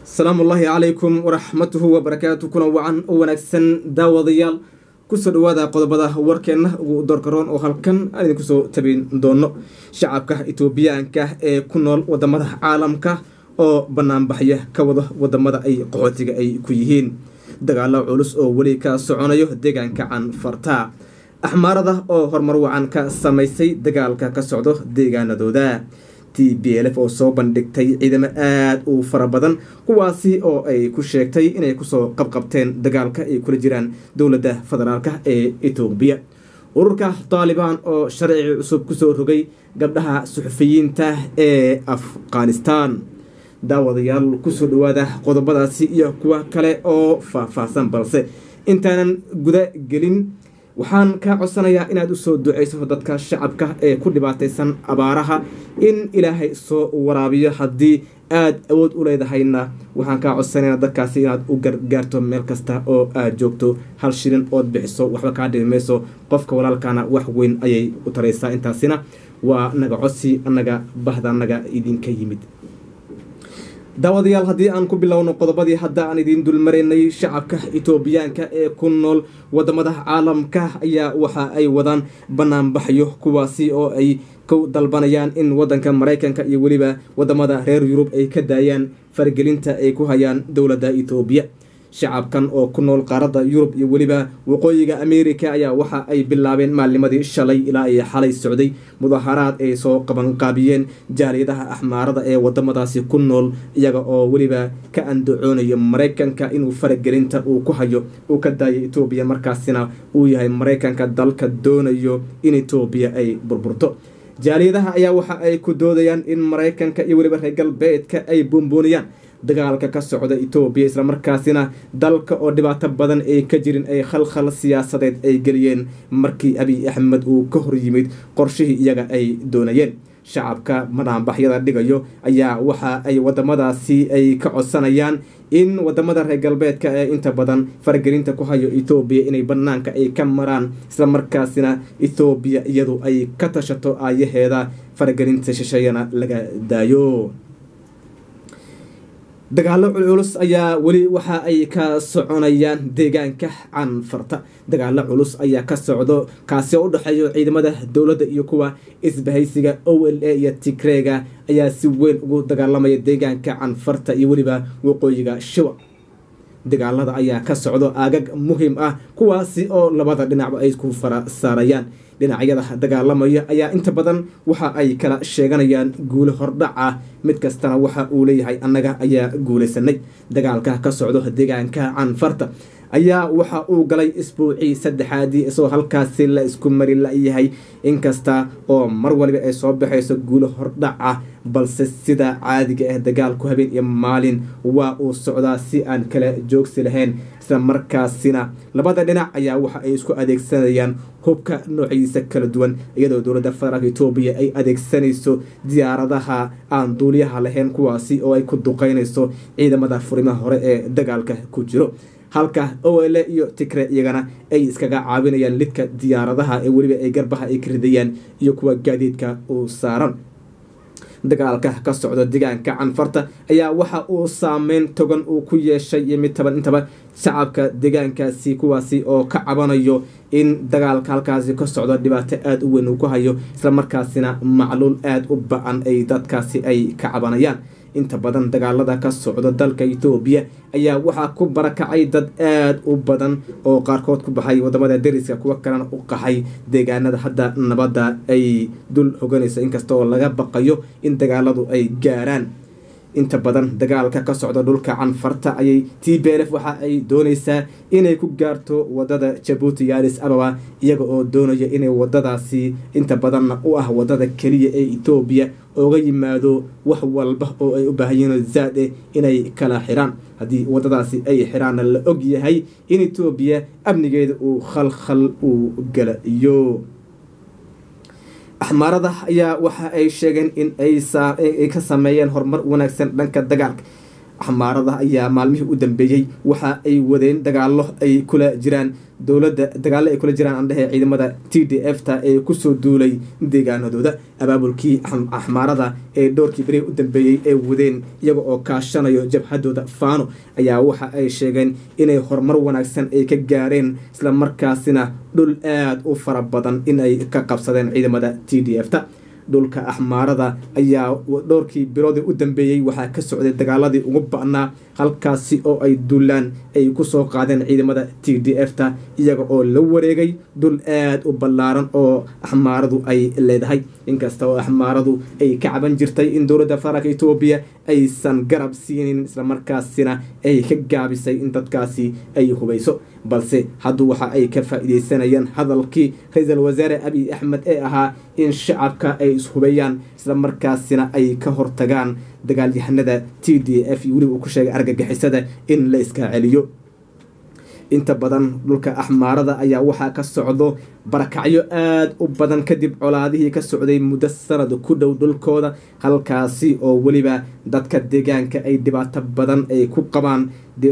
السلام الله عليكم ورحمته وبركاته كنا وعن ونكسن داوديال كسر وذا قضبضة وركنا ودركرون وخلكن أنا كسر تبين دونه شعبك إثيوبيا كه كنول ودمره عالمك أو بنام بحيه كوضه ودمره أي قوتك أي كيهين دجال علوس أو ولي كسعنيه دجان كعن فرتا أحمر ذا أو هرمرو عن كسميسي دجال كسعده دجان دودا TPLF oo soo bandhigtay ciidamo aad u fara badan kuwaasi oo ay ku sheegtay inay ku soo qabqabteen dagaalka ay kula jiraan dawladda federaalka ee Itoobiya ururka Taliban oo sharci cusub ku soo rogay gabdhaha suxufiyiinta ee Afghanistan daawadayaal ku soo dhawaada qodobadaasi iyo kuwa kale oo faahfaahsan balse intaanan guda gelin waxaan ka codsanayaa inaad u soo duceyso dadka shacabka ee ku dhibaataysan abaaraha in ilaahay soo waraabiyo haddii aad awood u leedahayna waxaan ka codsanayaa dadkaasi inaad u gargaarto meel kasta oo aad joogto hal shilin ood bixiso waxba kaa dhimayso qofka walaalkaana wax weyn ayay u taraysaa intaasina waa naga codsi anaga bahda anaga idinka yimid daawadayaal haddii aan ku bilowno qodobadii hadda aan idin dulmaraynay shacabka Itoobiyaanka ee ku nool wadamada caalamka ayaa waxa ay wadaan banaanbaxyo kuwaasi oo ay ku dalbanayaan in wadanka Mareykanka iyo waliba wadamada reer Yurub ay ka daayaan fargelinta ay ku hayaan dawladda Itoobiya shacabkan oo ku nool qaaradda Yurub iyo waliba waqooyiga Ameerika ayaa waxa ay bilaabeen maalnimadii shalay ilaa ay xalay socday mudaharaad ay soo qaban qaabiyeen jaaliyadaha axmaarada ee wadamadaasi ku nool iyaga oo waliba ka andacoonaya Mareykanka inuu fargelinta uu ku hayo uu ka daayo Itoobiya markaasina uu yahay Mareykanka dalka doonayo in Itoobiya ay burburto jaaliyadaha ayaa waxa ay ku doodayaan in Mareykanka iyo waliba reer galbeedka ay bombooniyaan dagaalka ka socda Itoobiya isla markaasina dalka oo dhibaato badan ay ka jirin ay khalkhal siyaasadeed ay galiyeen markii Abiy Ahmed uu ka hor yimid qorshihii iyaga ay doonayeen shacabka madaxbaxyada dhigayo ayaa waxa ay wadamadaasi ay ka codsanayaan in wadamada reer galbeedka ee inta badan fargelinta ku hayo Itoobiya inay banaanka ay ka maraan isla markaasina Itoobiya iyadu ay ka tashato ayaheeda fargelinta shisheeyana laga daayo dagaalo culus ayaa wali waxa ay ka soconayaan deegaanka Canfarta dagaalo culus ayaa ka socdo kaasi oo u dhaxeeyo ciidamada dawladda iyo kuwa isbahaysiga OLA iyo Tigreega ayaa si weyn ugu dagaalamaya deegaanka Canfarta iyo waliba waqooyiga Shiwa dagaalada ayaa ka socdo aagag muhiim ah kuwaasi oo labada dhinacba ay ku fara saarayaan dhinacyada dagaalamaya ayaa inta badan waxa ay kala sheeganayaan guul hordhac ah mid kastana waxa uu leeyahay annaga ayaa guulaysanay dagaalka ka socdo deegaanka Canfarta ayaa waxa uu galay isbuucii saddexaadii soo halkaasi la isku mari la yahay inkasta oo mar waliba ay soo baxayso guul hordhac ah balse sida caadiga ah dagaalku habeen iyo maalin waa uu socdaa si aan kala joogsi lahayn isla markaasina labada dhinac ayaa waxa ay isku adeegsanayaan hubka noocyadiisa kala duwan iyadoo dawladda federaalka Itoobiya ay adeegsanayso diyaaradaha aan duuliyaha lahayn kuwaasi oo ay ku duqeynayso ciidamada furimaha hore ee dagaalka ku jiro halka OLA iyo Tigre iyagana ay iskaga caawinayaan lidka diyaaradaha ee waliba ay garbaha ay kiridayaan iyo kuwa gaadiidka uu saaran dagaalka ka socda deegaanka Canfarta ayaa waxa uu saameyn togan uu ku yeeshay mid taban intaba shacabka deegaankaasi kuwaasi oo ka cabanayo in dagaalka halkaasi ka socda dhibaato aad u weyn uu ku hayo isla markaasina macluul aad u ba'an ay dadkaasi ay ka cabanayaan inta badan dagaalada ka socda dalka Itoobiya ayaa waxa ku barakacay dad aad u badan oo qaarkood ku baxay wadamada deriska kuwa kalena u qaxay deegaanada hadda nabadda ay dul hoganayso inkasta oo laga baqayo in dagaaladu ay gaaraan inta badan dagaalka ka socda dhulka Canfarta ayay TPLF waxa ay doonaysaa inay ku gaarto wadada Djibouti iyo Addis Ababa iyaga oo doonaya inay wadadaasi inta badan u ah wadada kaliya ee Itoobiya oo yimaado wax walba oo ay u baahan yihiin zaad inay kala xiraan hadii wadadaasi ay xiraan la og yahay in Itoobiya amnigeeda uu khalkhal uu galayo axmaarada ayaa waxa ay sheegeen in ay ka sameeyeen horumar wanaagsan dhanka dagaalka axmaarada ayaa maalmihii u dambeeyey waxa ay wadeen dagaalo ay kula jiraan dagaalo ay kula jiraan andhehe ciidamada TDF-ta ee kusoo duulay deegaanadooda abaabulkii axmaarada ee dhowrkii beri u dambeeyey ee wadeen iyaga oo kaashanayo jabhadooda faano ayaa waxa ay sheegeen inay horumar wanaagsan ay ka gaareen isla markaasina dhul aad u fara badan in ay ka qabsadeen ciidamada TDF-ta dhulka axmaarada ayaa dhowrkii biloodii u dambeeyey waxaa ka socday dagaaladii ugu ba'naa halkaasi oo ay duulaan ay kusoo qaadeen ciidamada TDF-ta iyaga oo la wareegay dhul aad u ballaaran oo axmaaradu ay leedahay inkasta oo axmaaradu ay ka caban jirtay in dowladda federaalka Itoobiya aysan garab siinin isla markaasina ay ka gaabisay in dadkaasi ay hubayso balse hadda waxa ay ka faa'iideysanayaan hadalkii ra'iisul wasaare Abiy Ahmed ee ahaa in shacabka ay ishubayaan isla markaasina ay ka hortagaan dagaalyahanada TDF iyo weli uu ku sheegay argagixisada in la iska celiyo inta badan dhulka axmaarada ayaa waxaa ka socdo barakacyo aad u badan kadib colaadihii ka socday muddo sanad ku dhow dhulkooda halkaasi oo weliba dadka deegaanka ay dhibaato badan ay ku qabaan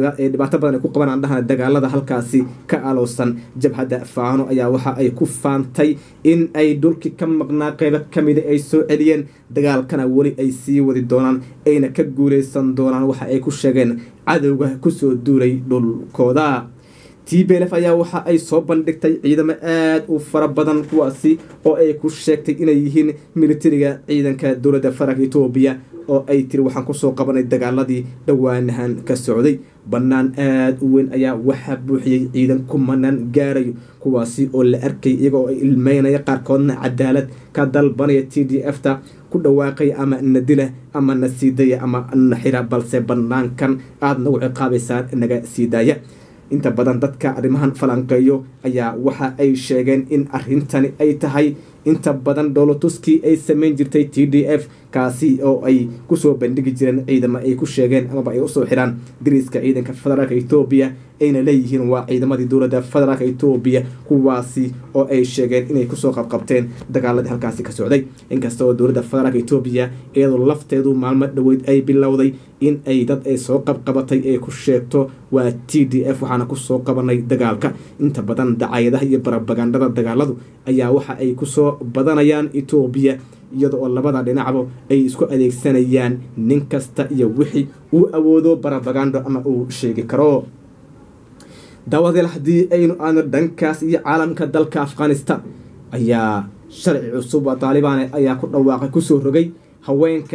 andhahana dagaalada halkaasi ka alowsan jabhadda faano ayaa waxa ay ku faantay in ay dhulkii ka maqnaa qeybo kamida ay soo celiyeen dagaalkana weli ay sii wadi doonaan ayna ka guuleysan doonaan waxa ay ku sheegeen cadowga kusoo duulay dhulkooda TPLF ayaa waxa ay soo bandhigtay ciidamo aad u fara badan kuwaasi oo ay ku sheegtay inay yihiin militariga ciidanka dowladda federaalka Itoobiya oo ay tiri waxaan kusoo qabanay dagaaladii dhawaanahan ka socday bannaan aad u weyn ayaa waxa buuxiyey ciidan kumanaan gaarayo kuwaasi oo la arkay iyagoo ay ilmeynaya qaarkoodna cadaalad ka dalbanaya TDF-ta ku dhawaaqay ama nadila ama nasiidaya ama naxira balse bannaankan aad nagu ciqaabaysaa naga siidaaya inta badan dadka arrimahan falanqeeyo ayaa waxa ay sheegeen in arrintani ay tahay inta badan dowlatuskii ay samayn jirtay TDF kaasi oo ay kusoo bandhigi jireen ciidamo ay ku sheegeen amaba ay usoo xiraan dariiska ciidanka federaalka Itoobiya ayna leeyihiin waa ciidamadii dowladda federaalka Itoobiya kuwaasi oo ay sheegeen inay kusoo qabqabteen dagaaladii halkaasi ka socday inkasta oo dowladda federaalka Itoobiya iyadoo lafteedu maalmo dhaweyd ay bilowday in ay dad ay soo qabqabatay ay ku sheegto waa TDF waxaana kusoo qabanay dagaalka inta badan dacayadaha iyo barabagandada dagaaladu ayaa waxa ay kusoo badanayaan Itoobiya iyada oo labada dhinacba ay isku adeegsanayaan nin kasta iyo wixii uu awoodo barabagando ama uu sheegi karo daawadayaal haddii aynu aano dhankaas iyo caalamka dalka Afghanistan ayaa sharci cusub oo Taliban ayaa ku dhawaaqay kusoo rogay haweenka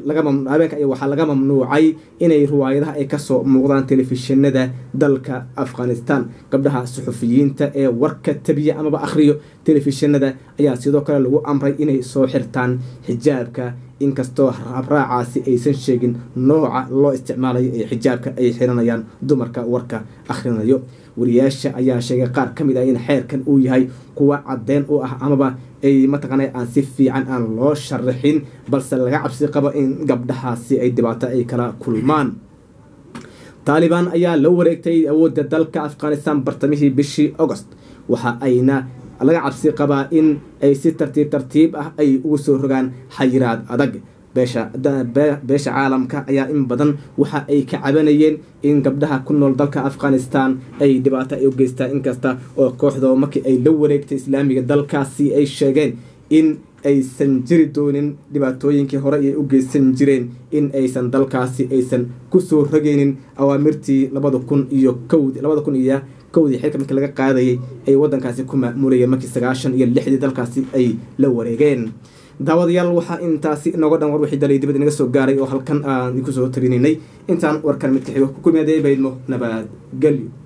waxaa laga mamnuucay inay riwaayadaha ay kasoo muuqdaan telefishinada dalka Afghanistan gabdhaha suxufiyiinta ee warka tabiya amaba akhriyo telefishinada ayaa sidoo kale lagu amray inay soo xirtaan xijaabka inkastoo raacaasi aysan sheegin nooca loo isticmaalayo ee xijaabka ay xiranayaan dumarka warka akhrinayo wariyaasha ayaa sheegay qaar ka mid ah in xeerkan uu yahay kuwa caddeyn u ah amaba ay mataqaanay aan si fiican aan loo sharaxin balse laga cabsi qabo in gabdhahaasi ay dhibaato ay kala kulmaan Taliban ayaa la wareegtay awoodda dalka Afghanistan bartamihii bishii August waxa ayna laga cabsi qabaa in ay si tartiib ah ay ugu soo rogaan xayiraad adag beesha caalamka ayaa in badan waxa ay ka cabanayeen in gabdhaha ku nool dalka Afghanistan ay dhibaato ay u geystaan inkasta oo kooxda markii ay la wareegtay islaamiga dalkaasi ay sheegeen in aysan jiri doonin dhibaatooyinkii hore ay u geysan jireen in aysan dalkaasi aysan kusoo rogaynin awaamirtii 2001 xilka markii laga qaadayay ay wadankaasi ku maamulayeen markii 96 dalkaasi ay la wareegeen daawadayaal waxaa intaasi inooga dhan war wixii dalay dibad inaga soo gaaray oo halkan aan ku soo talinay intaan warkan mid ka xigo ku kulmiyay baydmo nabad galyo